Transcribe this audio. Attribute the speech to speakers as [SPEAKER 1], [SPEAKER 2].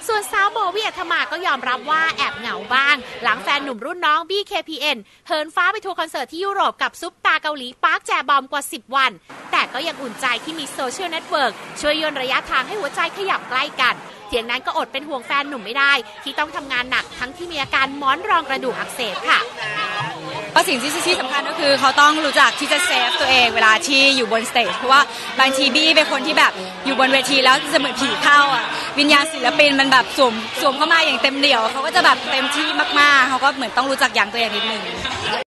[SPEAKER 1] ส่วนสาวโบวี่อัธมาก็ยอมรับว่าแอบเหงาบ้างหลังแฟนหนุ่มรุ่นน้อง BKPN เหินฟ้าไปทัวร์คอนเสิร์ตที่ยุโรปกับซุปตาเกาหลีปาร์คแจบอมกว่า10 วันแต่ก็ยังอุ่นใจที่มีโซเชียลเน็ตเวิร์กช่วยย่นระยะทางให้หัวใจขยับใกล้กันเพียงนั้นก็อดเป็นห่วงแฟนหนุ่มไม่ได้ที่ต้องทำงานหนักทั้งที่มีอาการม้อนรองกระดูกอักเสบค่ะ
[SPEAKER 2] ก็สิ่งที่สำคัญก็คือเขาต้องรู้จักที่จะเซฟตัวเองเวลาที่อยู่บนสเตจเพราะว่าบางทีบี้เป็นคนที่แบบอยู่บนเวทีแล้วจะเหมือนผีเข้าอ่ะวิญญาณศิลปินมันแบบสวมเข้ามาอย่างเต็มเหนี่ยวเขาก็จะแบบเต็มที่มากๆเขาก็เหมือนต้องรู้จักอย่างตัวเองนิดนึง